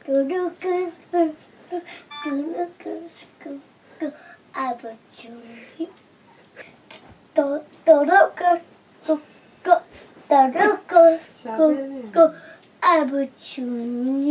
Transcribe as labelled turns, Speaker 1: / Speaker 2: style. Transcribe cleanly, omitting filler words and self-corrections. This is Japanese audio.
Speaker 1: くるくすくるくるくすくくあぶちゅいとろくすくとろくすくあぶちゅい